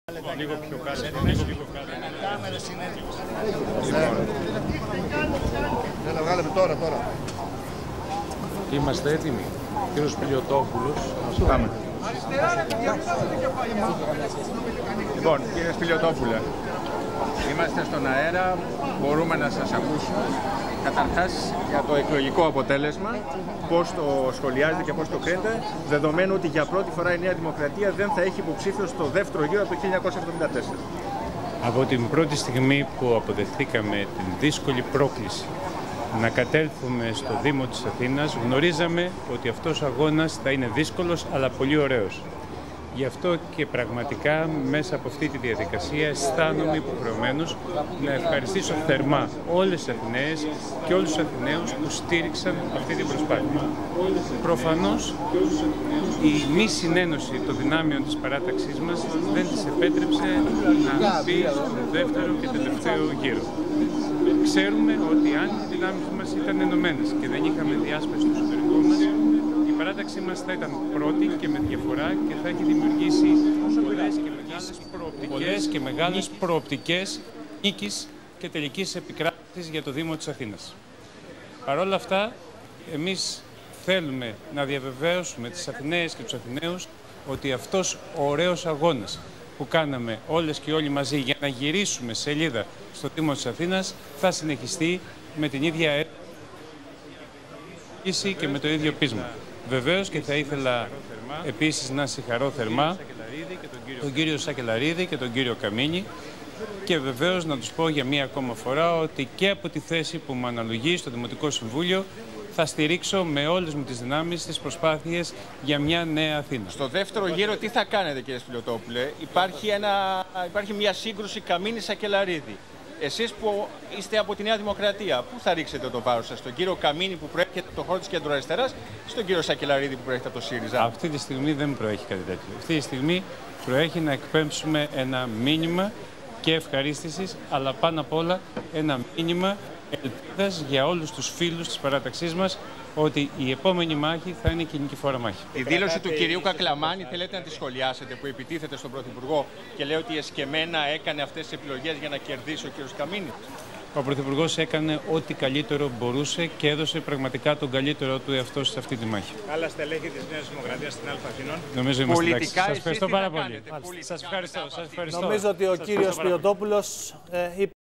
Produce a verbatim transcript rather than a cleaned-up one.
Λίγο πιο κάτω, λίγο πιο κάτω. Κάμερες είναι. Έλα, βγάλαμε τώρα, τώρα. Είμαστε έτοιμοι. Κύριος Σπηλιωτόπουλος. Πάμε. Λοιπόν, κύριε Σπηλιωτόπουλε, είμαστε στον αέρα, μπορούμε να σας ακούσουμε. Καταρχάς, για το εκλογικό αποτέλεσμα, πώς το σχολιάζετε και πώς το κρίνετε, δεδομένου ότι για πρώτη φορά η Νέα Δημοκρατία δεν θα έχει υποψήφιο στο δεύτερο γύρο από το χίλια εννιακόσια εβδομήντα τέσσερα. Από την πρώτη στιγμή που αποδεχθήκαμε την δύσκολη πρόκληση να κατέλθουμε στο Δήμο της Αθήνας, γνωρίζαμε ότι αυτός ο αγώνας θα είναι δύσκολος αλλά πολύ ωραίος. Γι' αυτό και πραγματικά μέσα από αυτή τη διαδικασία αισθάνομαι υποχρεωμένος να ευχαριστήσω θερμά όλες τις Αθηναίες και όλους τους Αθηναίους που στήριξαν αυτή την προσπάθεια. Προφανώς η μη συνένωση των δυνάμεων της παράταξής μας δεν της επέτρεψε να μπει στον δεύτερο και τελευταίο γύρο. Ξέρουμε ότι αν οι δυνάμεις μας ήταν ενωμένες και δεν είχαμε διάσπαση στο εσωτερικό μας, η παράταξή μας θα ήταν πρώτη και με διαφορά και θα έχει δημιουργήσει πολλές και μεγάλες προοπτικές και μεγάλες προοπτικές νίκης και τελικής επικράτησης για το Δήμο της Αθήνας. Παρ' όλα αυτά, εμείς θέλουμε να διαβεβαίωσουμε τις Αθηναίες και τους Αθηναίους ότι αυτός ο ωραίος αγώνας που κάναμε όλες και όλοι μαζί για να γυρίσουμε σελίδα στο Δήμο της Αθήνας θα συνεχιστεί με την ίδια ένταση και με το ίδιο πείσμα. Βεβαίως και θα ήθελα επίσης να συγχαρώ θερμά τον κύριο Σακελαρίδη και τον κύριο Καμίνη και βεβαίως να τους πω για μία ακόμα φορά ότι και από τη θέση που μου αναλογεί στο Δημοτικό Συμβούλιο θα στηρίξω με όλες μου τις δυνάμεις τις προσπάθειες για μια νέα Αθήνα. Στο δεύτερο γύρο τι θα κάνετε, κύριε Σπηλιωτόπουλε? Υπάρχει, ένα, υπάρχει μια σύγκρουση Καμίνη-Σακελαρίδη. Εσείς που είστε από τη Νέα Δημοκρατία, πού θα ρίξετε το βάρος σας? Στον κύριο Καμίνη που προέρχεται από το χώρο της κεντροαριστεράς ή στον κύριο Σακελαρίδη που προέρχεται από το ΣΥΡΙΖΑ? Αυτή τη στιγμή δεν προέχει κάτι τέτοιο. Αυτή τη στιγμή προέχει να εκπέμψουμε ένα μήνυμα και ευχαρίστησης, αλλά πάνω απ' όλα ένα μήνυμα ελπίδας για όλους τους φίλους της παράταξής μας ότι η επόμενη μάχη θα είναι η νικηφόρα μάχη. Η δήλωση του κυρίου Κακλαμάνη θέλετε να τη σχολιάσετε, που επιτίθεται στον Πρωθυπουργό και λέει ότι εσκεμμένα έκανε αυτές τις επιλογές για να κερδίσει ο κύριος Καμίνης? Ο Πρωθυπουργός έκανε ό,τι καλύτερο μπορούσε και έδωσε πραγματικά τον καλύτερό του εαυτό σε αυτή τη μάχη. Άλλα στελέχη της Νέας Δημοκρατίας στην Αλφα Αθηνών. Νομίζω είμαστε εντάξει. Πολιτικά, Σας ευχαριστώ πάρα πολύ. Κάνετε, σας ευχαριστώ, σας ευχαριστώ. Νομίζω ότι ο κύριος Σπηλιωτόπουλος ε, είπε